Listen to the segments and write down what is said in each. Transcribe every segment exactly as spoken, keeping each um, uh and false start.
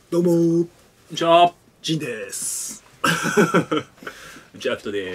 どうもー、 こんにちは。 ジンです。 うちアキトです。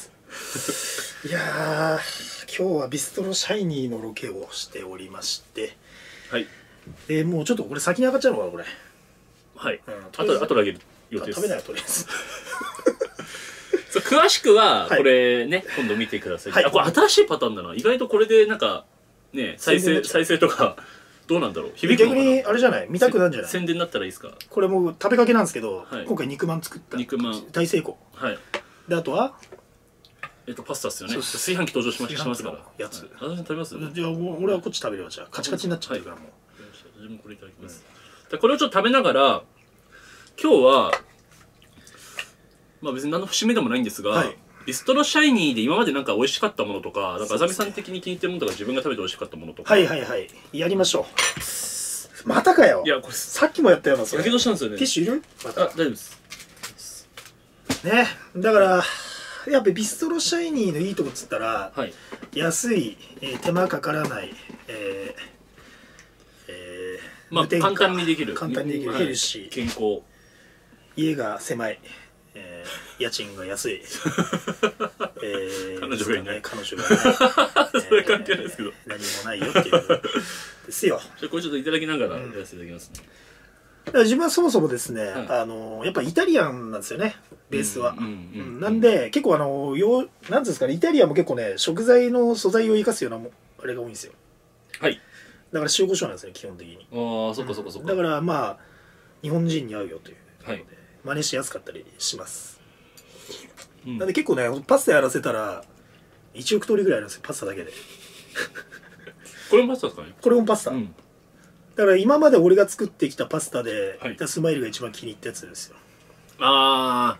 いやー、今日はビストロシャイニーのロケをしておりまして、 はい。 でもうちょっとこれ先に上がっちゃうのかなこれ。 はい。 うん、 あとあとであげる予定です。 食べないよとりあえず。 そう詳しくははいこれね、今度見てください。 はいあ、これ新しいパターンだな。意外とこれでなんかね、再生再生とかどうなんだろう。響くの逆かな。 にあれじゃない、見たくなるんじゃない。 宣伝になったらいいですか。 これもう食べかけなんですけど、 はい今回肉まん作った。 肉まん大成功。 はい。 であとはえっとパスタですよね。 そうそう炊飯器登場しまし炊飯器しますから。 のやつはいあ、食べます。 じゃあ俺はこっち食べるわ。じゃあカチカチになっちゃってるからもう。 自分これいただきます。でこれをちょっと食べながら今日はまあ別に何の節目でもないんですが。 はいビストロシャイニーで今までなんか美味しかったものとか、なんかあざみさん的に気に入ってるものとか自分が食べて美味しかったものとか。 はいはいはい。やりましょう。またかよ。 いや、これ、 さっきもやったよな、それ。 やけどしたんですよね。 ティッシュいるまあ、 た。 大丈夫です。 ね。だから、やっぱビストロシャイニーのいいとこっつったら、 はい。 安い、えー手間かからない、えーえーまあ、 無添加簡単にできる。 簡単にできる、 はいヘルシー。 健康。 家が狭い。えー家賃が安い。えー彼女がいない彼女がいない。 それ関係ないですけど。 えー何もないよっていう。ですよ。 じゃあこれちょっといただきながらやらせていただきますね。 だから自分はそもそもですね、 はいあのやっぱイタリアンなんですよね、ベースは。 うんうんうんなんで結構あのようなんていうんですかね、イタリアンも結構ね食材の素材を生かすようなもあれが多いんですよ。 はい。 だから塩コショウなんですね、基本的に。 ああ、そっかそっかそっか。 だからまあ日本人に合うよというので、 はい。 真似しやすかったりします。 うんなんで結構ねパスタやらせたらいちおく通りぐらいあるんですよ、パスタだけで。 これもパスタですかね。 これもパスタ、 うん。 だから今まで俺が作ってきたパスタで、 はいスマイルが一番気に入ったやつですよ。 あ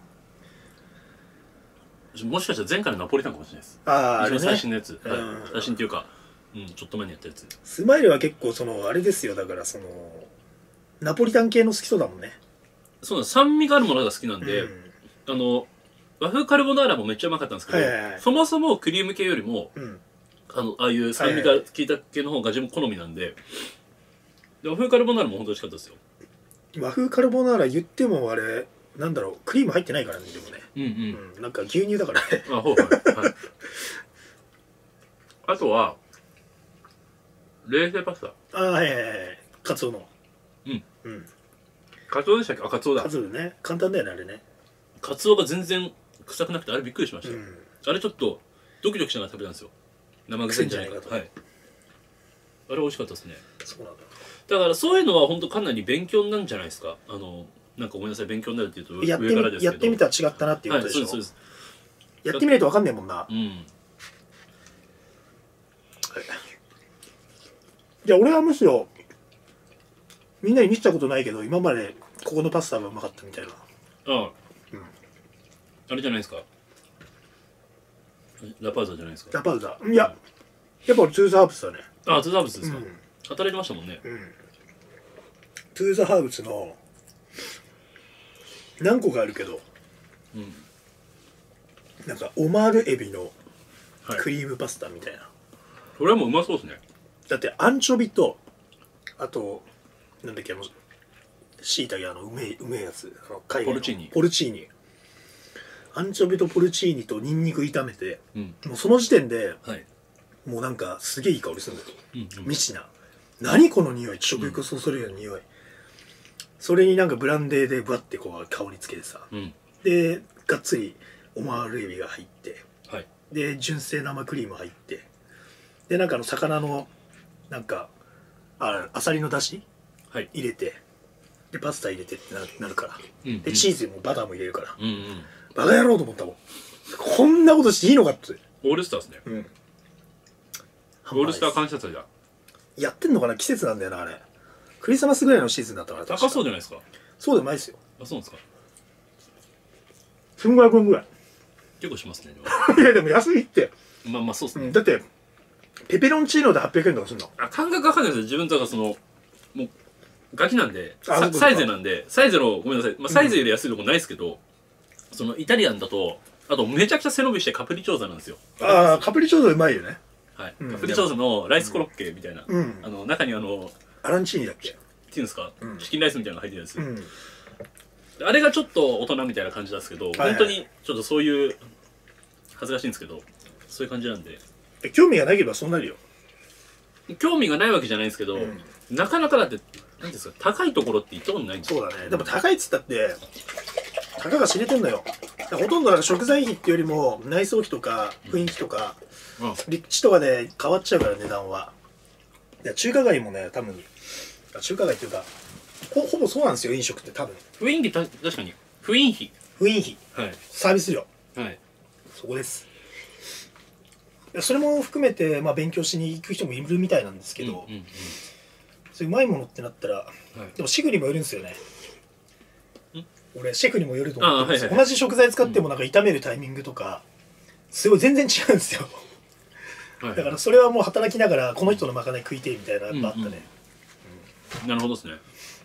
あ。もしかしたら前回のナポリタンかもしれないです。 あああれ一番最新ね、 のやつ。 うんはい。最新っていうか、うん、ちょっと前にやったやつ。 スマイルは結構そのあれですよ、だからそのナポリタン系の好きそうだもんね。 そうなんです。酸味があるものが好きなんで、 うんあの、和風カルボナーラもめっちゃうまかったんですけど、 はいはいはいそもそもクリーム系よりも、 うんあの、ああいう酸味が効いた系の方が自分好みなんで、で和風カルボナーラも本当美味しかったですよ。 和風カルボナーラ言ってもあれなんだろう、クリーム入ってないからね、でもね、 うんうん。 うん、なんか牛乳だからね。 あ、ほうはい。はい。あとは、冷製パスタ。 ああはいはいはいカツオのうん。 うんカツオでしたっけ？あ、カツオだカ。ツオでね、簡単だよねあれね。 カツオが全然臭くなくて、あれびっくりしましたよ。 うんあれちょっとドキドキしながら食べたんですよ。生臭いんじゃないかと。 臭いんじゃないはい。あれ美味しかったですね。 そうなんだ。 だからそういうのは本当かなり勉強になるんじゃないですか。あの、なんかごめんなさい、勉強になるっていうとやって上からですけど。 みやってみたら違ったなっていうはい、 ことでしょ、 そうです、そうです。 やってみないと分かんねえもんな。 うん。 じゃあ俺はむしろみんなに見せたことないけど今までここのパスタがうまかったみたいな。 ああ、 うんあれじゃないですか。ラパーザじゃないですか。 ラパルダ、いややっぱ俺トゥーザハーブスだね。 あ、トゥザーブスですか。 うん働いてましたもんね。 うんトゥーザハーブスの何個かあるけど、 うん。 なんかオマールエビのはい。 クリームパスタみたいな、 これはもううまそうですね。 だってアンチョビとあとなんだっけあのしいたけあのうめえうめえやつ、あの海外のポルチーニポルチーニアンチョビとポルチーニとニンニク炒めて、 うん。 もうその時点ではい。 もうなんかすげえいい香りするんだよ、 うん、うん。 未知な、何この匂い、食欲をそそるような匂い、それになんかブランデーでブワッてこう香りつけてさ、 うん。 でがっつりオマールエビが入って、 はい。 で純正生クリーム入って、でなんかあの魚のなんかあアサリの出汁はい。 入れて、でパスタ入れてってななるから、 うんうんでチーズもバターも入れるから、 うんうん。 バカ野郎と思ったもん、こんなことしていいのかって。 オールスターですね。 うんオールスター感謝祭だ。 やってんのかな、季節なんだよなあれ。クリスマスぐらいのシーズンだったから。 高そううじゃないですか。 そうでもないですよ。 あ、そうなんですか。 せんごひゃくえんぐらい。 結構しますね。 いやでも安いって、 まあまあそうですね。 うん、だってペペロンチーノではっぴゃくえんとかするの。 あ、感覚わかんないですよ。自分とかその、もう、ガキなんで、さあそういうことかサイゼなんで、サイゼの、ごめんなさい。まあサイゼより安いとこないですけど、そのイタリアンだと、あとめちゃくちゃ背伸びしてカプリチョーザなんですよ。 ああカプリチョーザうまいよね。 はい。 うんカプリチョーザのライスコロッケみたいな。 うんあの、中にあの、 アランチーニだっけ。 ていうんですか、 うんチキンライスみたいなのが入ってるやつ、 うん、 あれがちょっ当大人みたいな感じなんですけど、 はいはい、 本当にちょっとそういう恥ずかしいんですけど、そういう感じなんで。 興味がなければそうなるよ。 興味がないわけじゃないんですけど、うん、なかなかだって何ですか、高いところって行ったことないんですよ。そうだね。でも高いっつったってたかが知れてんのよ。ほとんどなんか食材費っていうよりも内装費とか雰囲気とか、うん、立地とかで変わっちゃうから値段は。いや中華街もね多分中華街っていうか ほ, ほぼそうなんですよ飲食って多分。 雰囲気た確かに雰囲気雰囲気、はい、サービス料、 はい、そこです。それも含めて、まあ、勉強しに行く人もいるみたいなんですけど、うんうんうん、そういううまいものってなったら、はい、でもシェフにもよるんですよね。俺シェフにもよると思ってます、はいはい、同じ食材使ってもなんか炒めるタイミングとかすごい全然違うんですよ、はいはい、だからそれはもう働きながらこの人のまかない食いてみたいなのがあったね、うんうんうん、なるほどですね。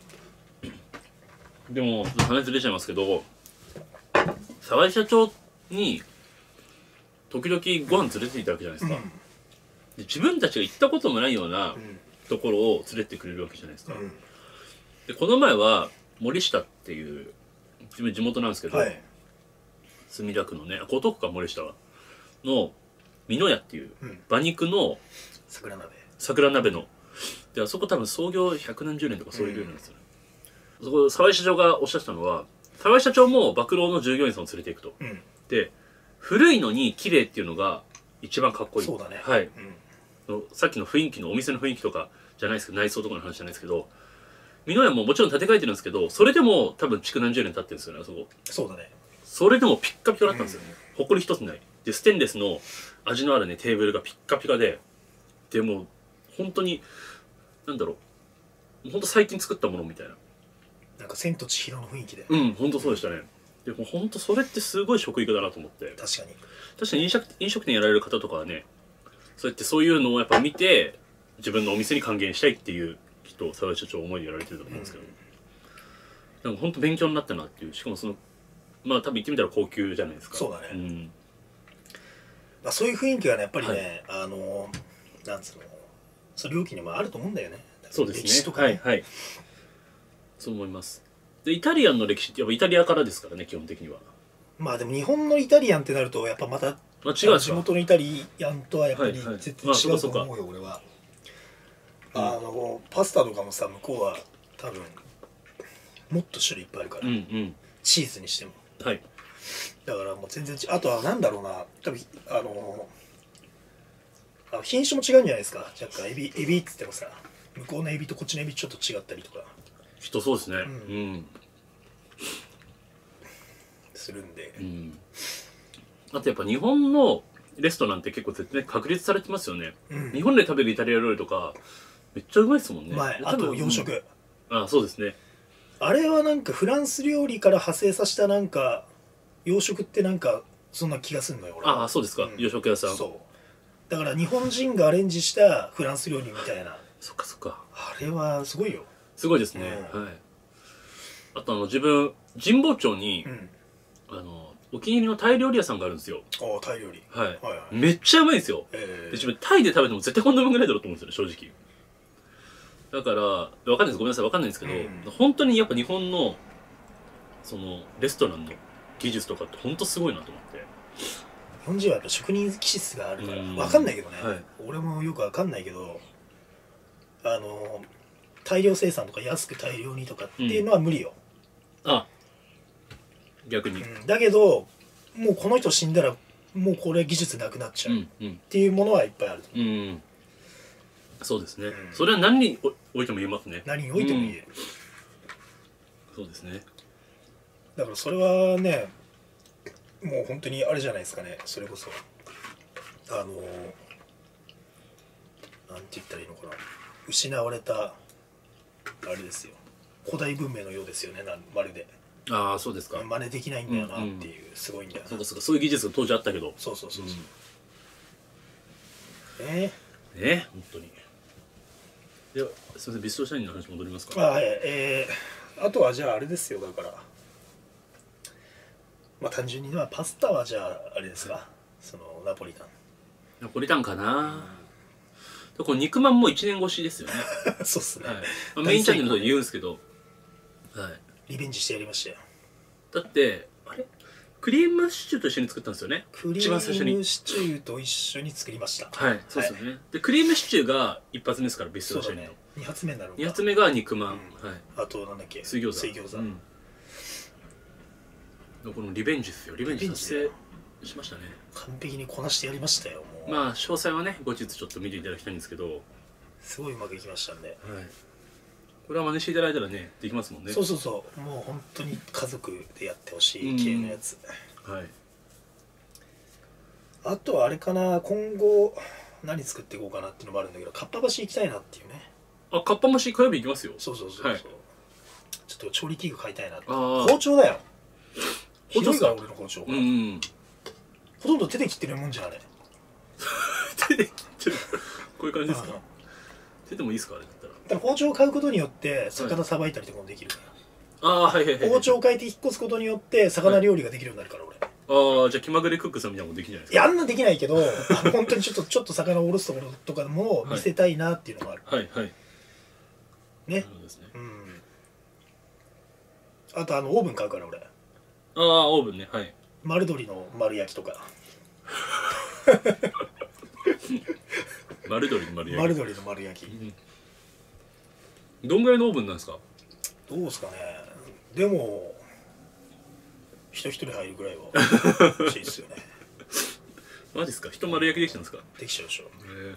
でも話ずれちゃいますけど、沢井社長に時々ご飯連れて行ったわけじゃないですか、うん、で自分たちが行ったこともないようなところを連れてくれるわけじゃないですか、うん、でこの前は森下っていう自分地元なんですけど、はい、墨田区のね江東区か森下はの美濃屋っていう、うん、馬肉の桜鍋桜鍋のであそこ多分創業百何十年とかそういう料理なんですよね、うん、そこ沢井社長がおっしゃってたのは沢井社長も馬喰の従業員さんを連れていくと、うん、で古いのに綺麗っていうのが一番かっこいい。 そうだね。 はい。うん、さっきの雰囲気のお店の雰囲気とかじゃないですけど、内装とかの話じゃないですけど、美濃屋ももちろん建て替えてるんですけど、それでも多分築何十年経ってるんですよね、あそこ。 そうだね。 それでもピッカピカだったんですよ。ほこり一つない。で、ステンレスの味のあるね、テーブルがピッカピカで、でも、本当に、なんだろう、本当最近作ったものみたいな。 なんか千と千尋の雰囲気で。 うん、本当そうでしたね。でも本当それってすごい食育だなと思って。 確かに確かに飲食飲食店やられる方とかはね、そうやってそういうのをやっぱ見て自分のお店に還元したいっていう人、沢井社長思いでやられてると思うんですけど、うん、なんか本当勉強になったなっていう。しかもそのまあ多分言ってみたら高級じゃないですか。 そうだね、 うんまあ、そういう雰囲気がねやっぱりね、はい、あのなんつうのその料金にもあると思うんだよね。 そうですね、歴史とかね、はいはい、そう思います。でイタリアンの歴史ってやっぱイタリアからですからね基本的には。 まあでも日本のイタリアンってなるとやっぱまた、まあ、違う地元のイタリアンとはやっぱり絶対違うと思うよ、俺は。あのパスタとかもさ向こうは多分もっと種類いっぱいあるから、うんうん、チーズにしても、はい、だからもう全然あとはなんだろうな多分あのあの品種も違うんじゃないですか。若干エビエビっつってもさ向こうのエビとこっちのエビちょっと違ったりとか人そうですね、うん、うん、 するんで、 うん、あとやっぱ日本のレストランって結構絶対確立されてますよね、うん、日本で食べるイタリア料理とかめっちゃうまいですもんね。 前あと洋食、 うん、あそうですね。 あれはなんかフランス料理から派生させたなんか洋食ってなんかそんな気がするのよ俺は。 ああそうですか、うん、洋食屋さん。 そうだから日本人がアレンジしたフランス料理みたいな。 そっかそっか。 あれはすごいよ。 すごいですね、うん、はい。あとあの自分神保町に、うん、あのお気に入りのタイ料理屋さんがあるんですよ。 ああタイ料理、 はい、はいはい、めっちゃうまいんですよ、えー、で自分タイで食べても絶対こんなうまくないだろうと思うんですよね正直。だからわかんないです、ごめんなさいわかんないんですけど、うん、本当にやっぱ日本のそのレストランの技術とかって本当すごいなと思って。 日本人はやっぱ職人気質があるからわかんないけどね、はい、俺もよくわかんないけどあの大量生産とか安く大量にとかっていうのは無理よ、 うん、あ逆に、 うん、だけどもうこの人死んだらもうこれ技術なくなっちゃうっていうものはいっぱいあると思う、うんうん、 そうですね、うん、それは何においても言えますね。 何においても言える、 うん、そうですね。 だからそれはねもう本当にあれじゃないですかね。それこそあのなんて言ったらいいのかな、失われたあれですよ古代文明のようですよね。まるでああそうですか。 真似できないんだよなっていう、うん、すごいんだよな。 そうかそうか、そういう技術が当時あったけど。 そうそうそうそう、うん、えー、ね本当に。ではすみません、ビストロ社員の話戻りますか。 あ、はい、えー、あとはじゃああれですよ。だからまあ単純にまあパスタはじゃああれですか、そのナポリタン。 ナポリタンかな、うん、 これ肉まんもいちねん越しですよね。 そうっすね、 はい、まあ、メインチャンネルで言うんですけど、はい、 リベンジしてやりましたよ。 だってあれクリームシチューと一緒に作ったんですよね。 クリームシチューと一緒に作りました。 はい、そうですよね、はい、でクリームシチューが一発目ですから、ビストロシェリの二発目になるのか。 二発目が肉まん、うん、はい、 あとなんだっけ、 水餃子。 水餃子、うん、 このリベンジですよ。リベンジ達成しましたね。 完璧にこなしてやりましたよ。もうまあ詳細はね後日ちょっと見ていただきたいんですけど、 すごいうまくいきましたんで、 はい、これは真似していただいたらねできますもんね。 そうそうそう、もう本当に家族でやってほしい系のやつ、 はい。 あとはあれかな、今後何作っていこうかなっていうのもあるんだけど、かっぱ橋行きたいなっていうね。 あ、かっぱ橋火曜日行きますよ。 そうそうそうそう、はい、ちょっと調理器具買いたいなって。 包丁だよ。 包丁か。 俺の包丁が、 うん、 ほとんど手で切ってるもんじゃんあれ。 手で切ってるこういう感じですか。手でもいいですかあれだったら。 だから包丁を買うことによって魚さばいたりとかもできるから、 はい、ああはいはいはい、 包丁を変えて引っ越すことによって魚料理ができるようになるから、はい、 俺。ああ、じゃあ気まぐれクックさんみたいなのもできるじゃないですか。 いや、あんなできないけど本当にちょっとちょっと魚をおろすところとかも見せたいなっていうのもある。 はいはい、はい、 ね。ね、うん。あとあのオーブン買うから俺。 ああ、オーブンね、はい。 丸鶏の丸焼きとか丸鶏の丸焼き。 丸鶏の丸焼き、うん、 どんぐらいのオーブンなんですか。 どうですかね。でも人一人入るぐらいは欲しいですよねマジですか。人丸焼きできたんですか。 できちゃうでしょ。へえ。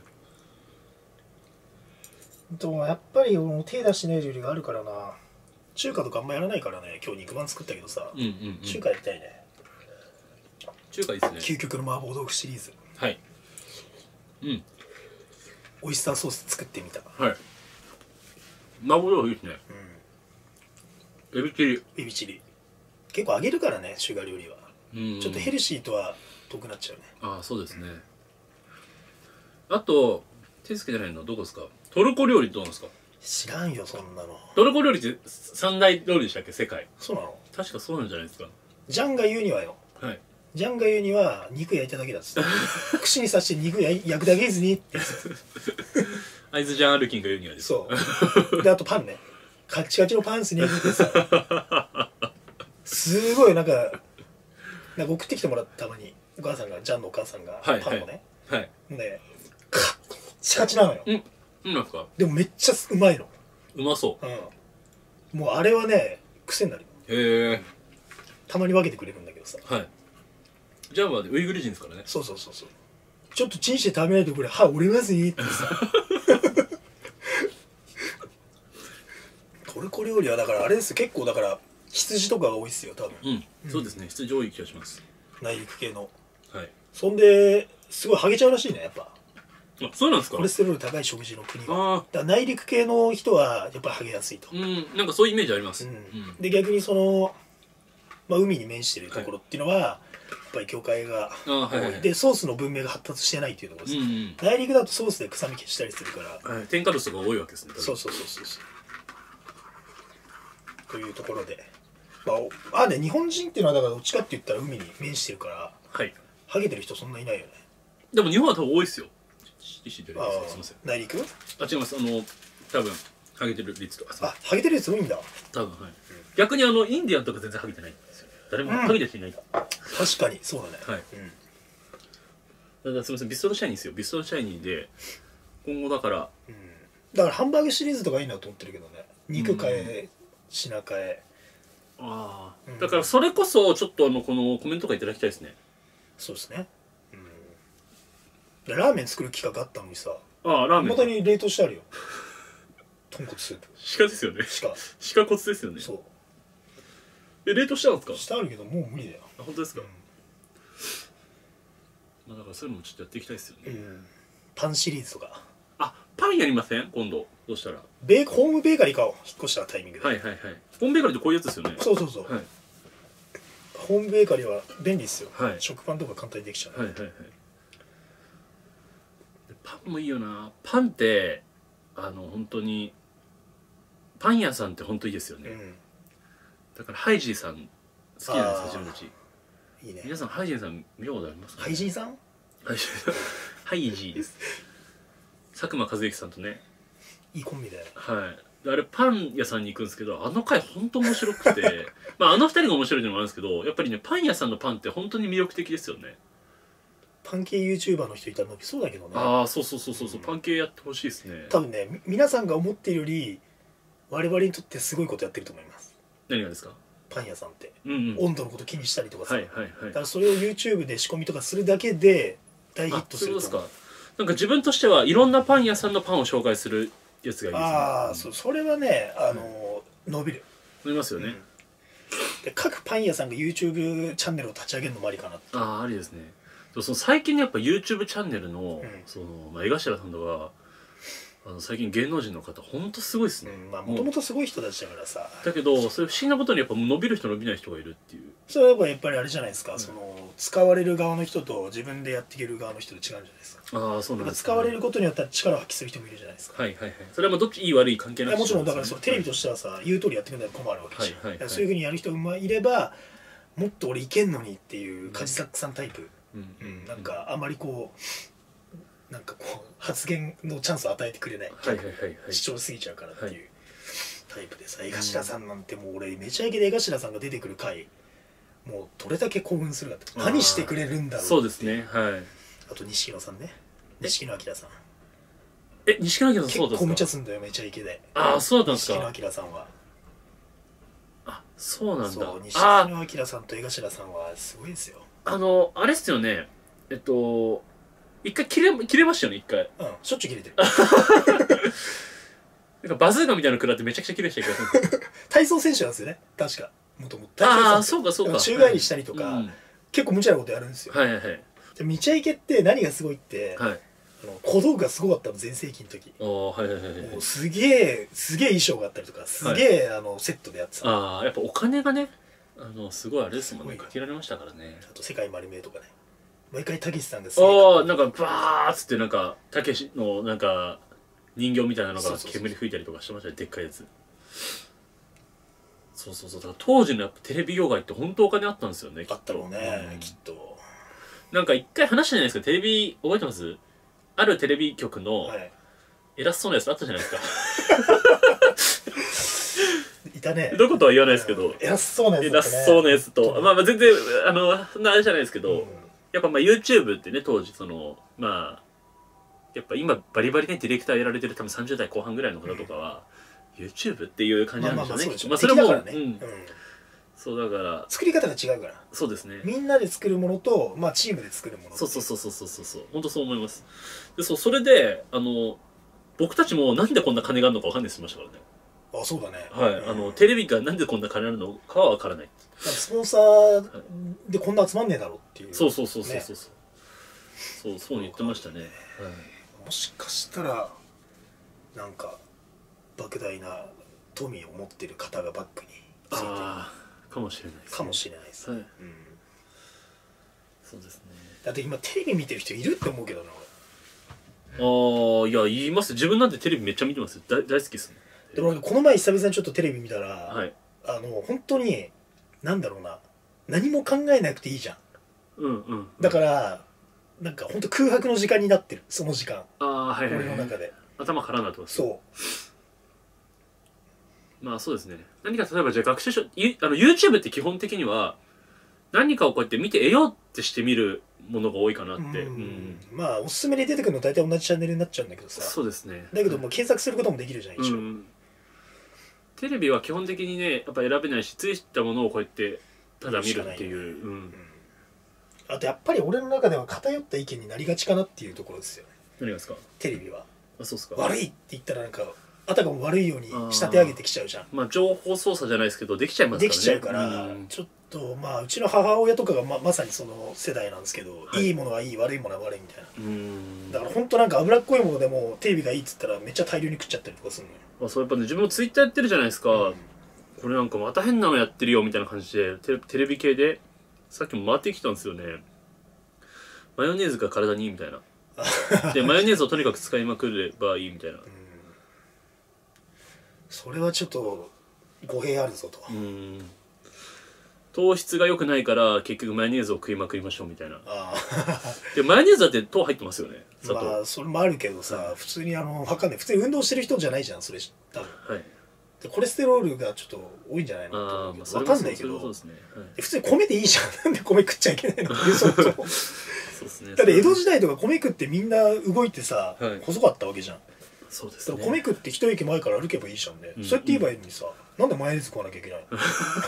でもやっぱり手出しない料理があるからな。中華とかあんまやらないからね。今日肉まん作ったけどさ、うんうん、うん、中華やりたいね。 中華いいですね。 究極の麻婆豆腐シリーズ。 はい。うん。 オイスターソース作ってみた。 はい。麻婆豆腐いいですね。うん。エビチリ。 エビチリ。結構揚げるからね、中華料理は。うん、ちょっとヘルシーとは遠くなっちゃうね。 ああ、そうですね。あと手つけてないのどこですか。トルコ料理どうなんですか。 知らんよそんなの。 トルコ料理って三大料理でしたっけ、世界。 そうなの。 確かそうなんじゃないですか。 ジャンが言うにはよ。はい。ジャンが言うには肉焼いただけだっつって串に刺して肉焼くだけですにってアイズジャン・アルキンが言うにはです。 そうで、あとパンね、カッチカチのパンスに焼くってさすごいなんかなんか送ってきてもらったたまにお母さんが、ジャンのお母さんがパンをね、はい、はい、でカッチカチなのよ。うん、うんなんですか。でもめっちゃうまいの。 うまそう。 うん、もうあれはね癖になる。へえ。たまに分けてくれるんだけどさ。はい。 ジャンはウイグル人ですからね。 そうそうそうそう。ちょっとチンして食べないとこれ歯折れますねってさトルコ料理はだからあれですよ、結構だから羊とかが多いっすよ多分。 うん、うん、そうですね、羊多い気がします。 内陸系の。はい。そんですごいハゲちゃうらしいねやっぱ。 あ、そうなんですか。 コレステロール高い食事の国は。ああ。だから内陸系の人はやっぱりハゲやすいと。 うん、なんかそういうイメージあります。うん。 で逆にその、まあ、海に面してるところっていうのは、はい、やっぱり境界が多いで、ソースの文明が発達してないっていうところです、うんうん、内陸だとソースで臭み消したりするから、 はい、添加物とか多いわけですね。 そうそうそうそうそうというところで、まあ、あね、日本人っていうのはだからどっちかって言ったら海に面してるから、はい、ハゲてる人そんないないよね。 でも日本は多分多いですよ。すみません。 内陸？ あ、違います。あの多分ハゲてる率とか。 あ、ハゲてる率多いんだ。 多分はい。うん、逆にあのインディアンとか全然ハゲてないんですよ。誰もハゲてる人いない。うん、 確かにそうだね。はい。 うん、だからすみません、ビストロシャイニーですよ。ビストロシャイニーで今後だから、 うん、だからハンバーグシリーズとかいいなと思ってるけどね。肉変え、品変え。 ああ、うん、だからそれこそちょっとあのこのコメントとかいただきたいですね。 そうですね。うん、ラーメン作る企画あったのにさ。 ああ、ラーメン。 またに冷凍してあるよ。豚骨スープ。 鹿ですよね。鹿。鹿骨ですよね。そう。え、冷凍してあるんですか。 してあるけどもう無理だよ。 あ、本当ですか。うん、まあだからそういうのもちょっとやっていきたいですよね。うん、 パンシリーズとか。 あ、パンやりません今度。どうしたら。 ベーホームベーカリー買おう。引っ越したタイミングで。 はいはいはい。ホームベーカリーってこういうやつですよね。 そうそうそう。はい、ホームベーカリーは便利ですよ。はい、食パンとか簡単にできちゃう。はいはいはい。 パンもいいよな。パンってあの本当にパン屋さんって本当いいですよね。うん、だからハイジーさん好きなんです自分たち。いいね。皆さんハイジーさん見たことありますか。 ハイジーさん？ ハイジーさん。ハイジーです。 佐久間一行さんとね、 いいコンビだよ。 はいあれパン屋さんに行くんですけど、あの回ほんと面白くてまああの二人が面白いのもあるんですけど、やっぱりねパン屋さんのパンって本当に魅力的ですよね。 パン系 YouTuber の人いたら伸びそうだけどね。 ああそうそうそうそうそう、うん、パン系やってほしいですね。 多分ね皆さんが思っているより我々にとってすごいことやってると思います。 何がですか？ パン屋さんって、 うんうん、 温度のこと気にしたりとかさ、 はいはいはい、 だからそれを YouTube で仕込みとかするだけで大ヒットすると思う。 そうですか。なんか自分としてはいろんなパン屋さんのパンを紹介するやつがいいですね。 ああ、うん、そ, それはねあの、うん、伸びる伸びますよね、うん、 で各パン屋さんが YouTube チャンネルを立ち上げるのもありかなって。 ああありですね。その最近のやっぱ YouTube チャンネルの、うん、そのまあ、江頭さんとかあの最近芸能人の方ほんとすごいですね。 もともとすごい人たちだからさ。 だけどそういう不思議なことにやっぱ伸びる人伸びない人がいるっていう。 それはやっぱりあれじゃないですか、うん、その使われる側の人と自分でやっていける側の人と違うんじゃないですか。 ああそうなんですか、 ね、使われることによっては力を発揮する人もいるじゃないですか。 はいはいはい。それはもうどっちいい悪い関係ない、 ね、もちろんだからそのテレビとしてはさ、はい、言う通りやってくれないと困るわけじゃん、はいはいはい、そういうふうにやる人がいればもっと俺いけんのにっていうカジサックさんタイプ、うんうん、なんかあまりこうなんかこう発言のチャンスを与えてくれない、はいはいはいはい、主張しすぎちゃうからっていうタイプでさ、江頭さんなんてもう俺めちゃイケで江頭さんが出てくる回もうどれだけ興奮するかって、何してくれるんだろうって。 そうですね、はい。 あと錦野さんね、錦野明さん、 え錦野明さんそうですか。 結構無茶すんだよめちゃイケで。 ああそうだったんですか。 錦野明さんはあそうなんだ。そう錦野明さんと江頭さんはすごいですよ。 あのあれっすよね、えっと一回切れ切れましたよね一回。 うんしょっちゅう切れてるなんかバズーカみたいなの食らってめちゃくちゃ切れした気がする体操選手なんですよね確か。もともとああそうかそうか、 宙返りしたりとか、うん、結構無茶なことやるんですよ。 はいはいはい。 でめちゃイケって何がすごいって、はい、あの小道具がすごかったの全盛期の時。 ああはいはいはい、はい、 もうすげえすげえ衣装があったりとかすげえ、はい、あのセットでやってた。 ああやっぱお金がねあのすごいあれですもんねかけられましたからね。 あと世界丸見えとかね、毎回たけしさんがああなんかバーッつってなんかたけしのなんか人形みたいなのが煙吹いたりとかしてましたね、でっかいやつ。そうそうそう、だから当時のやっぱテレビ業界って本当お金あったんですよね。 あったろうね、うん、きっと。 なんか一回話したじゃないですか、テレビ覚えてます？あるテレビ局の偉そうなやつあったじゃないですか。 いたね。 どことは言わないですけど、 偉そうなやつ、 偉そうなやつと、まあまあ全然あのそんなあれじゃないですけど、うん、やっぱまあ YouTube ってね当時そのまあやっぱ今バリバリねディレクターやられてる多分さんじゅう代後半ぐらいの方とかは、うん、YouTube っていう感じなんでしょうね。まあそれも、ね、うん、そうだから作り方が違うから。 そうですね。 みんなで作るものとまあチームで作るもの。 そうそうそうそうそうそうそう本当そう思います。でそうそれであの僕たちもなんでこんな金があるのかわかんないって言ってましたからね。 あそうだね。 はい、うん、あのテレビがなんでこんな金あるのかはわからない。 スポンサーでこんな集まんねえだろっていう、ね、 そうそうそうそうそうそうそうそう言ってましたね。はい。 もしかしたらなんか莫大な富を持ってる方がバックについてるかもしれないです、ね、 かもしれないです、はい、うん、 そうですね。 だって今テレビ見てる人いるって思うけどな俺。ああいや言います。自分なんてテレビめっちゃ見てます。大大好きですね。 でもこの前久々にちょっとテレビ見たら、 はい、 あの本当になんだろうな何も考えなくていいじゃん。 うんうん、 だからなんか本当空白の時間になってるその時間。 ああはいはい、はい、 俺の中で頭空になってます。 そうまあそうですね。何か例えばじゃあ学習書あの YouTube って基本的には何かをこうやって見て得ようってして見るものが多いかなって。うん、うん、 まあおすすめに出てくるの大体同じチャンネルになっちゃうんだけどさ。 そうですね。 だけどもう検索することもできるじゃん一応、うん、 テレビは基本的にねやっぱ選べないしついたものをこうやってただ見るっていう、うん、 あとやっぱり俺の中では偏った意見になりがちかなっていうところですよね。 何がですか？ テレビは。 あそうっすか。 悪いって言ったらなんかあたかも悪いように仕立て上げてきちゃうじゃん。 まあ情報操作じゃないですけどできちゃいますからね。 できちゃうから、うん、ちょっとまあうちの母親とかが ま, まさにその世代なんですけど、はい、いいものはいい悪いものは悪いみたいな。うんだから本当なんか脂っこいものでもテレビがいいっつったらめっちゃ大量に食っちゃったりとかするのよ。 あそうやっぱね自分もツイッターやってるじゃないですか、うん、これなんかまた変なのやってるよみたいな感じで テ, テレビ系でさっきも回ってきたんですよね。マヨネーズが体にいいみたいなでマヨネーズをとにかく使いまくればいいみたいな、うん、 それはちょっと語弊あるぞと。 うん糖質が良くないから結局マヨネーズを食いまくりましょうみたいな。でマヨネーズだって糖入ってますよね。 まあそれもあるけどさ、普通にあの分かんない、普通に運動してる人じゃないじゃんそれ多分。はい。でコレステロールがちょっと多いんじゃないのと思うけど、分かんないけど、普通に米でいいじゃん。なんで米食っちゃいけないのっていうそもそも。そうですね。だって江戸時代とか米食ってみんな動いてさ、細かったわけじゃん。そうですね。米食って一駅前から歩けばいいじゃんね。そうやって言えばいいのにさ、なんでマヨネーズ食わなきゃいけないの。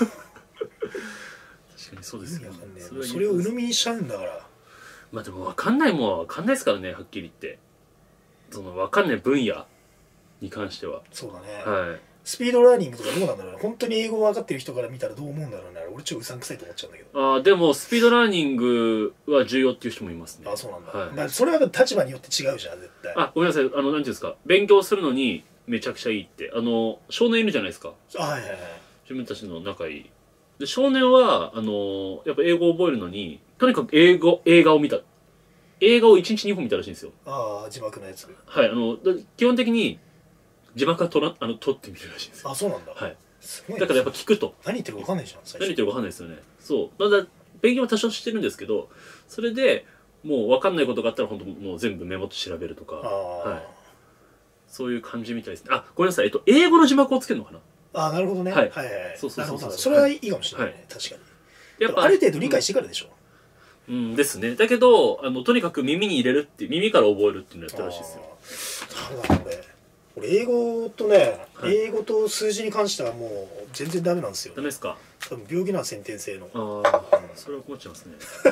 確かにそうですよね。 それを鵜呑みにしちゃうんだから。 まあでも分かんないもんは分かんないですからね、はっきり言って。その分かんない分野に関しては。 そうだね。はい。スピードラーニングとかどうなんだろうね。本当に英語分かってる人から見たらどう思うんだろうね。俺超うさんくさいと思っちゃうんだけど。 ああ、でもスピードラーニングは重要っていう人もいますね。 あ、そうなんだ。はい、まあそれは立場によって違うじゃん、絶対。 あ、ごめんなさい。あの、なんていうんですか。勉強するのにめちゃくちゃいいって。あの、少年いるじゃないですか。はいはいはい。自分たちの仲いい。で少年はあのやっぱ英語を覚えるのにとにかく英語映画を見た映画をいちにちにほん見たらしいんですよ。 ああ字幕のやつ。 はい、あの基本的に字幕はとらあの取ってみるらしいんですよ。 あ、そうなんだ。 はい。だからやっぱ聞くと何言ってるか分かんないじゃん。 何言ってるか分かんないですよね。そうだから勉強は多少してるんですけど、それでもう分かんないことがあったら本当もう全部メモって調べるとか、はい、そういう感じみたいですね。あ、ごめんなさい。えっと英語の字幕をつけるのかな。 ああ、なるほどね。はいはいはい。そうそうそうそう。それはいいかもしれないね。確かに。やっぱある程度理解してからでしょ。 うんですね。だけどあのとにかく耳に入れるって耳から覚えるっていうのをやったらしいですよ。 なるほど。俺英語とね、英語と数字に関してはもう全然ダメなんですよ。 ダメですか。 多分病気な先天性の。 ああ、それは困っちゃいますね。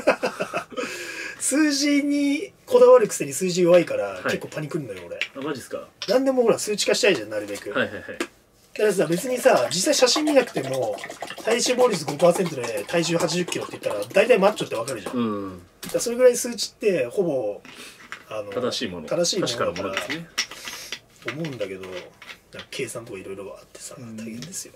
数字にこだわるくせに数字弱いから結構パニクるのよ俺。 あ、マジですか。 なんでもほら数値化したいじゃん、なるべく。はいはいはい。だからさ、別にさ、実際写真見なくても体脂肪率 ごパーセント で体重はちじゅっキロって言ったら大体マッチョってわかるじゃん。うん、だそれぐらい数値ってほぼあの正しいもの正しいものだからですねと思うんだけど、計算とかいろいろあってさ、大変ですよ。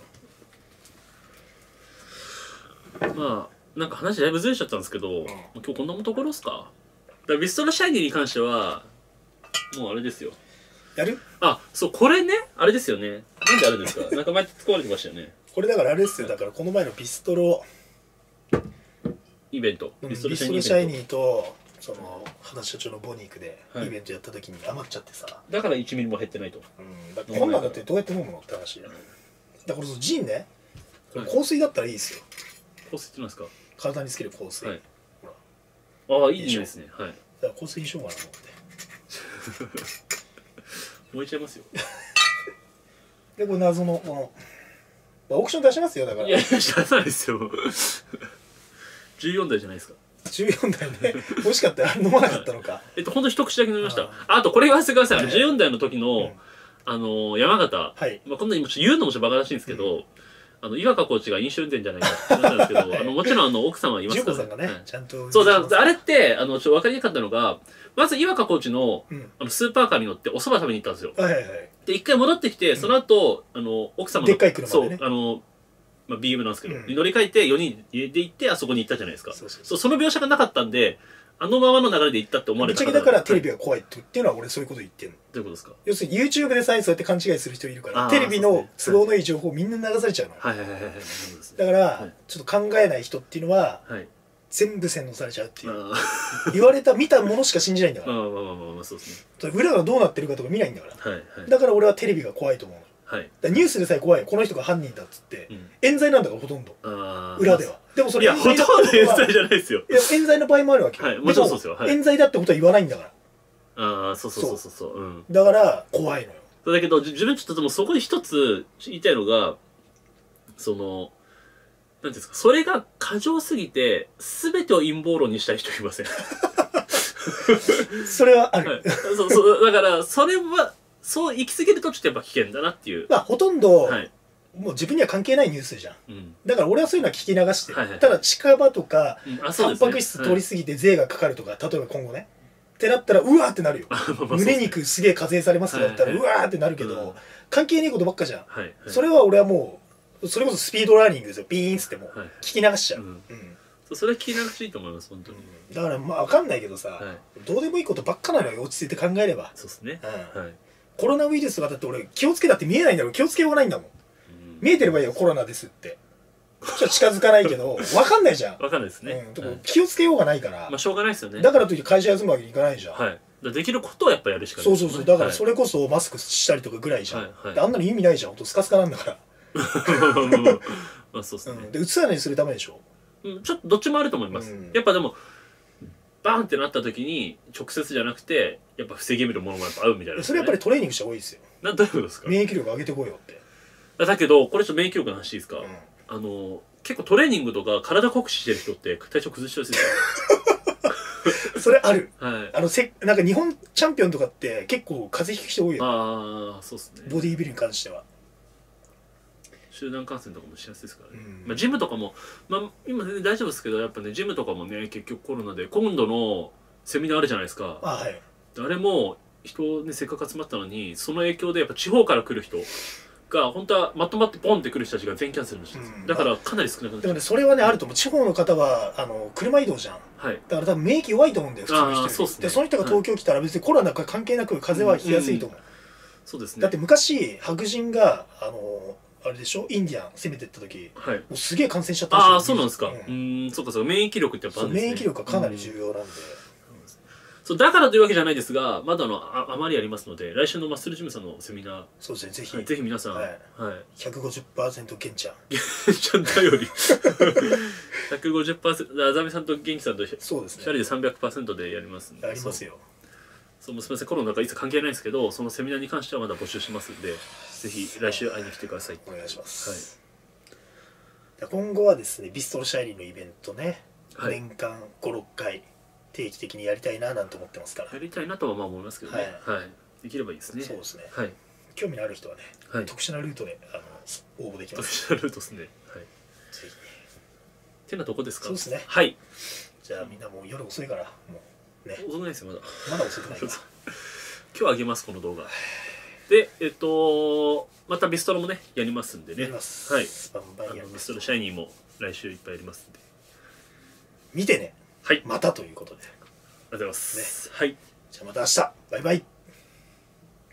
まあなんか話だいぶずれちゃったんですけど、うん、今日こんなところですか。だからビストロシャイニーに関してはもうあれですよ。 やる？ あ、そう、これね、あれですよね。なんであるんですか。なんか前使われてましたよね。 これだからあれですよ。だからこの前のビストロイベント、 ビストロシャイニーとその花社長のボニークでイベントやった時に余っちゃってさ、はい、 だからいちミリも減ってないと。 うん、だからこんなんだってどうやって飲むのって話だよ。だからそのジンね、これ香水だったらいいですよ。 香水ってなんですか。 体につける香水。はい、 ほら、ああ、いい匂いですね。はい。 だから香水にしようかなと思って。 燃えちゃいますよ。 でこれ謎のこの、まあ、オークション出しますよ。だからいや出さないですよ。じゅうよんだいじゃないですか。 じゅうよんだいね。欲しかったら飲まなかったのか。 えっと本当一口だけ飲みました。 あ, あとこれ言わせてください。じゅうよんだいの時の、うん、あの山形、はい、まあこんなに言うのもちょっとバカらしいんですけど、うん、あの岩川コーチが飲酒運転じゃないかって話なんですけど、はい、あのもちろんあの奥さんはいますから、ね、 さんがね、はい、ちゃんとそうだあれってあのちょっと分かりにくかったのが、まず岩川コーチの、うん、あのスーパーカーに乗ってお蕎麦食べに行ったんですよ。はいはいはい。で一回戻ってきて、その後、うん、あの奥様のでっかい車でね、 そうあのまあ、ビーエム なんですけど、うん、乗り換えてよにんで行ってあそこに行ったじゃないですか。そうそうそう、その描写がなかったんで、あのままの流れで行ったって思われたから。ぶっちゃけだからテレビが怖いっていうのは俺そういうこと言ってんの。 どういうことですか。 要するに YouTube でさえそうやって勘違いする人いるから、テレビの都合のいい情報をみんな流されちゃうの。はいはいはいはい。だから、はい、ちょっと考えない人っていうのは、はい、全部洗脳されちゃうっていう。言われた見たものしか信じないんだから。まあまあまあまあそうですね。裏がどうなってるかとか見ないんだから。はいはい、だから俺はテレビが怖いと思うの。はい、ニュースでさえ怖い、この人が犯人だっつって、うん、冤罪なんだからほとんど裏では。でもそれいやほとんど冤罪じゃないですよ。 いや冤罪の場合もあるわけよ。はい、もちろんそうですよ。はい、冤罪だってことは言わないんだから。 ああそうそうそうそうそう、うん、 だから怖いのよ。 だけど自分ちょっとでもそこに一つ言いたいのが、そのなんていうんですか、それが過剰すぎて全てを陰謀論にしたい人いません？ それはある。はい、 そうそうだからそれは。そう行き過ぎるとちょっとやっぱ危険だなっていう。 まあほとんど、はい、もう自分には関係ないニュースじゃん、うん、だから俺はそういうのは聞き流してる、はいはい、ただ近場とか、うん、タンパク質通り過ぎて税がかかるとか、はい、例えば今後ねってなったらうわーってなるよ。胸肉すげえ課税されますとかだったらうわーってなるけど、うん、関係ねえことばっかじゃん、はいはい、それは俺はもうそれこそスピードラーニングですよ。ビーンっつっても聞き流しちゃう、うんうん、それは聞き流しいいと思います本当に、 うん、だからまあ分かんないけどさ、はい、どうでもいいことばっかなのよ。落ち着いて考えれば。 そうですね、 うん、はい。コロナウイルスとかだって俺気をつけたって見えないんだろう。気をつけようがないんだもん、うん、見えてればいいよコロナですって。 じゃ近づかないけど分かんないじゃん。 分かんないですね、 うん、気をつけようがないから、 まあしょうがないですよね。 だからといって会社休むわけにいかないじゃん。 はい、できることをやっぱやるしかない、 そうそうそう、だからそれこそマスクしたりとかぐらいじゃん、はいはい、あんなの意味ないじゃん、ほんとスカスカなんだからまあそうですね、 うん、で映さないようにするためでしょ。 うん、ちょっとどっちもあると思います、うん、やっぱでもバーンってなった時に直接じゃなくてやっぱ防げるものもやっぱ合うみたいな、ね、 それやっぱりトレーニングした方がいいですよ。 などういうことですか？ 免疫力上げてこいよって。 だけどこれちょっと免疫力の話いいですか、うん、あの結構トレーニングとか体酷使してる人って体調崩しやすいですよそれある、 はい、 あのせなんか日本チャンピオンとかって結構風邪ひく人多いよ。 ああそうっすね。 ボディービルに関しては集団感染とかもしやすいですからね、うん、まあ、ジムとかも、まあ、今全然大丈夫ですけどやっぱねジムとかもね結局コロナで今度のセミナーあるじゃないですか。 あ、はい、 あれも人ねせっかく集まったのにその影響でやっぱ地方から来る人が本当はまとまってポンって来る人たちが全キャンセルにしてるんです、うん、だからかなり少なくなって。 でもねそれはねあると思う。地方の方はあの車移動じゃん、はい、だから多分免疫弱いと思うんだよ普通の人より。そうですね、でその人が東京来たら別にコロナか関係なく風邪はひきやすいと思う、うんうん、そうですね。だって昔白人があのあれでしょ、インディアン攻めてった時、はい、もうすげえ感染しちゃったでしょ。 ああそうなんですか。うん、うん、そうかそうか、免疫力ってやっぱあるんですね。 免疫力がかなり重要なんで、うん、 そうだからというわけじゃないですがまだの あ, あまりありますので来週のマッスルジムさんのセミナー、 そうですね、ぜひ、 はい、ぜひ皆さん、はいはい、ひゃくごじゅっパーセント ゲンちゃんゲンちゃん頼りひゃくごじゅっパーセント あざみさんとゲンキさんとそうですねふたりで さんびゃくパーセント でやりますんで。 やりますよ。 そうもうすみませんコロナがいつ関係ないんですけどそのセミナーに関してはまだ募集しますんでぜひ来週会いに来てください。 お願いします、はい、今後はですねビストロシャイリーのイベントね、はい、年間ご、ろっかい定期的にやりたいななんて思ってますから。 やりたいなとはまあ思いますけどね、はいはい、できればいいですね。 そうですね、 はい、 興味のある人はね、はい、特殊なルートであの応募できます。 特殊なルートですね、はい、ぜひてなとこですか。 そうですね、 はい。 じゃあみんなもう夜遅いからもうね。 遅くないですよまだまだ遅くないから今日あげますこの動画で。えっとまたビストロもねやりますんでね。やります、はい、バンバンやります。ビストロシャイニーも来週いっぱいやりますんで見てね。はい、またということでありがとうございます、ね、はい、じゃあまた明日バイバイ。